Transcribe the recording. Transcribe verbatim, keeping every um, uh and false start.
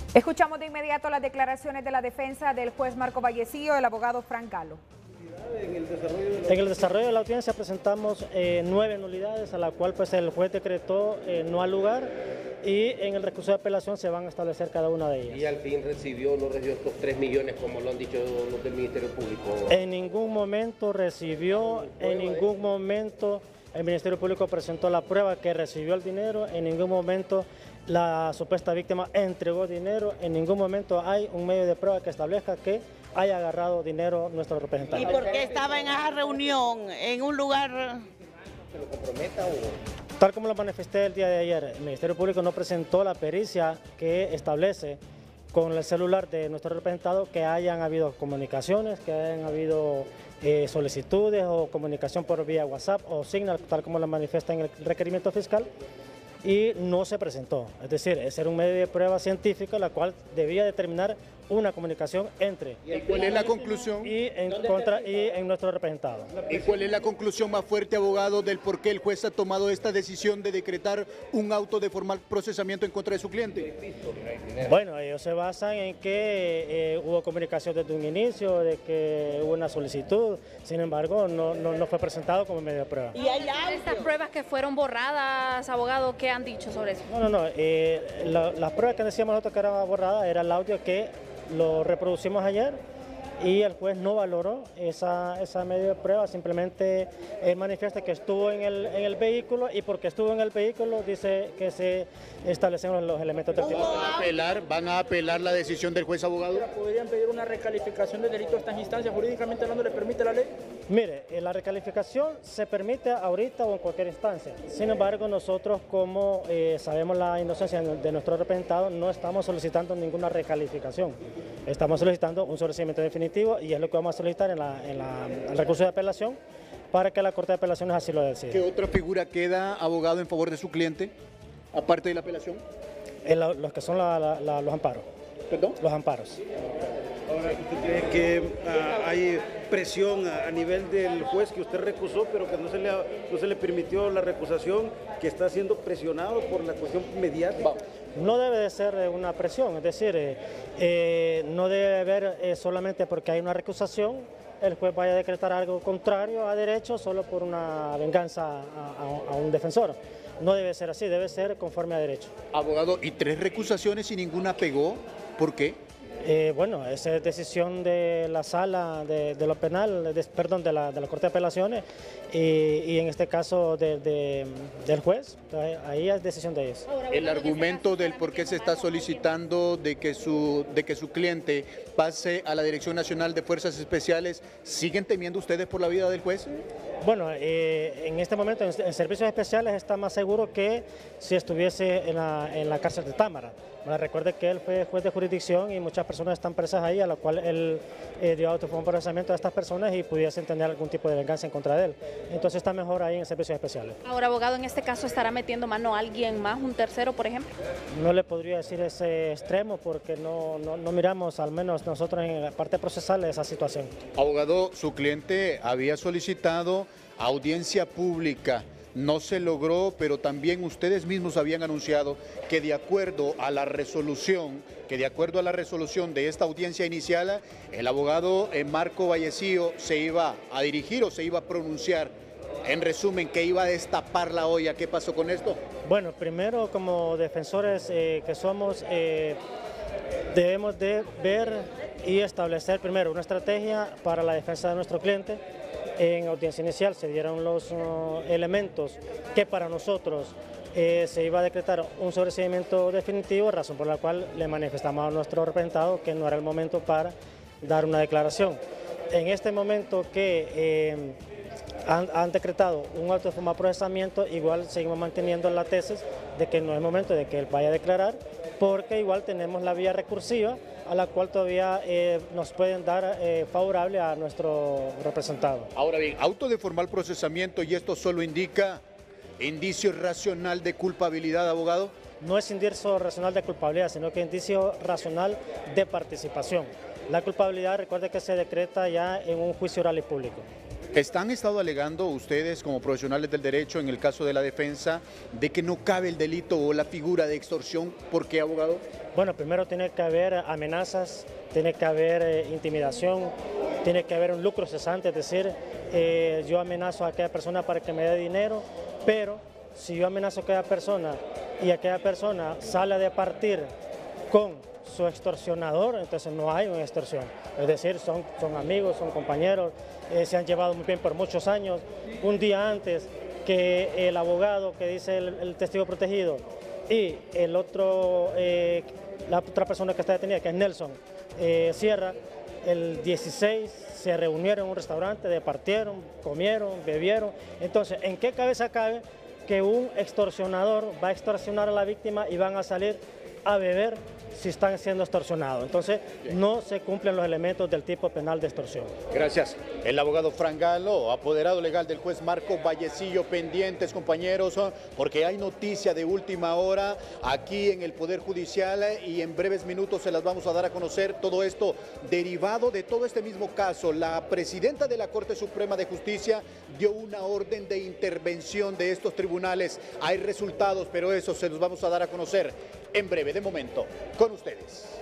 Escuchamos de inmediato las declaraciones de la defensa del juez Marco Vallecillo, el abogado Frank Galo. En el desarrollo de la, en el desarrollo de la audiencia presentamos eh, nueve nulidades, a la cual pues, el juez decretó eh, no al lugar, y en el recurso de apelación se van a establecer cada una de ellas. ¿Y al fin recibió o no recibió estos tres millones como lo han dicho los del Ministerio Público? En ningún momento recibió, en ningún momento el Ministerio Público presentó la prueba que recibió el dinero, en ningún momento la supuesta víctima entregó dinero, en ningún momento hay un medio de prueba que establezca que haya agarrado dinero nuestro representante. ¿Y por qué estaba en esa reunión, en un lugar? ¿Se lo comprometa o...? Tal como lo manifesté el día de ayer, el Ministerio Público no presentó la pericia que establece con el celular de nuestro representado que hayan habido comunicaciones, que hayan habido eh, solicitudes o comunicación por vía WhatsApp o Signal, tal como lo manifiesta en el requerimiento fiscal, y no se presentó. Es decir, ese era un medio de prueba científica la cual debía determinar una comunicación entre ¿Y cuál es la conclusión? y en contra y en nuestro representado. ¿Y cuál es la conclusión más fuerte, abogado, del por qué el juez ha tomado esta decisión de decretar un auto de formal procesamiento en contra de su cliente? Bueno, ellos se basan en que eh, hubo comunicación desde un inicio, de que hubo una solicitud, sin embargo no, no, no fue presentado como medio de prueba. ¿Y hay estas pruebas que fueron borradas, abogado, qué han dicho sobre eso? No, no, no, eh, la, las pruebas que decíamos nosotros que eran borradas era el audio que lo reproducimos ayer y el juez no valoró esa, esa medio de prueba, simplemente él manifiesta que estuvo en el, en el vehículo y porque estuvo en el vehículo dice que se establecen los elementos del tipo. ¿Van a apelar, van a apelar la decisión del juez, abogado? ¿Podrían pedir una recalificación del delito a estas instancias? ¿Jurídicamente hablando le permite la ley? Mire, la recalificación se permite ahorita o en cualquier instancia. Sin embargo, nosotros como eh, sabemos la inocencia de nuestro representado, no estamos solicitando ninguna recalificación. Estamos solicitando un sobreseimiento definitivo y es lo que vamos a solicitar en, la, en, la, en el recurso de apelación para que la Corte de Apelaciones así lo decida. ¿Qué otra figura queda, abogado, en favor de su cliente, aparte de la apelación? El, los que son la, la, la, los amparos. ¿Perdón? Los amparos. Ahora, ¿usted cree que uh, hay presión a, a nivel del juez que usted recusó, pero que no se, le, no se le permitió la recusación, que está siendo presionado por la cuestión mediática? No debe de ser una presión, es decir, eh, eh, no debe haber eh, solamente porque hay una recusación, el juez vaya a decretar algo contrario a derecho solo por una venganza a, a, a un defensor. No debe ser así, debe ser conforme a derecho. Abogado, ¿y tres recusaciones y ninguna pegó? ¿Por qué? Eh, bueno, esa es decisión de la sala de, de lo penal, de, perdón, de la, de la Corte de Apelaciones y, y en este caso de, de, del juez, ahí es decisión de ellos. El argumento del por qué se está solicitando de que su, de que su cliente pase a la Dirección Nacional de Fuerzas Especiales, ¿siguen temiendo ustedes por la vida del juez? Bueno, eh, en este momento en, en servicios especiales está más seguro que si estuviese en la, en la cárcel de Támara. Bueno, recuerde que él fue juez de jurisdicción y muchas personas están presas ahí, a la cual él eh, dio autofón procesamiento a estas personas y pudiesen tener algún tipo de venganza en contra de él. Entonces está mejor ahí en servicios especiales. Ahora, abogado, en este caso estará metiendo mano a alguien más, un tercero, por ejemplo. No le podría decir ese extremo porque no, no, no miramos, al menos nosotros en la parte procesal, esa situación. Abogado, su cliente había solicitado audiencia pública. No se logró, pero también ustedes mismos habían anunciado que de acuerdo a la resolución, que de acuerdo a la resolución de esta audiencia inicial, el abogado Marco Vallecillo se iba a dirigir o se iba a pronunciar. En resumen, que iba a destapar la olla. ¿Qué pasó con esto? Bueno, primero como defensores eh, que somos, eh, debemos de ver y establecer primero una estrategia para la defensa de nuestro cliente. En audiencia inicial se dieron los uh, elementos que para nosotros eh, se iba a decretar un sobreseimiento definitivo, razón por la cual le manifestamos a nuestro representado que no era el momento para dar una declaración. En este momento que eh, han, han decretado un auto de formal procesamiento, igual seguimos manteniendo la tesis de que no es momento de que él vaya a declarar, porque igual tenemos la vía recursiva a la cual todavía eh, nos pueden dar eh, favorable a nuestro representado. Ahora bien, auto de formal procesamiento, y esto solo indica indicio racional de culpabilidad, abogado. No es indicio racional de culpabilidad, sino que indicio racional de participación. La culpabilidad, recuerde que se decreta ya en un juicio oral y público. ¿Están estado alegando ustedes como profesionales del derecho en el caso de la defensa de que no cabe el delito o la figura de extorsión? ¿Por qué, abogado? Bueno, primero tiene que haber amenazas, tiene que haber eh, intimidación, tiene que haber un lucro cesante, es decir, eh, yo amenazo a aquella persona para que me dé dinero, pero si yo amenazo a aquella persona y aquella persona sale de partir con su extorsionador, entonces no hay una extorsión. Es decir, son, son amigos, son compañeros, eh, se han llevado muy bien por muchos años. Un día antes que el abogado que dice el, el testigo protegido y el otro, eh, la otra persona que está detenida, que es Nelson eh, Sierra, el dieciséis se reunieron en un restaurante, departieron, comieron, bebieron. Entonces, ¿en qué cabeza cabe que un extorsionador va a extorsionar a la víctima y van a salir a beber si están siendo extorsionados? Entonces, no se cumplen los elementos del tipo penal de extorsión. Gracias. El abogado Frank Galo, apoderado legal del juez Marco Vallecillo. Pendientes, compañeros, porque hay noticia de última hora aquí en el Poder Judicial y en breves minutos se las vamos a dar a conocer. Todo esto derivado de todo este mismo caso. La presidenta de la Corte Suprema de Justicia dio una orden de intervención de estos tribunales. Hay resultados, pero eso se los vamos a dar a conocer en breve. De momento, con ustedes.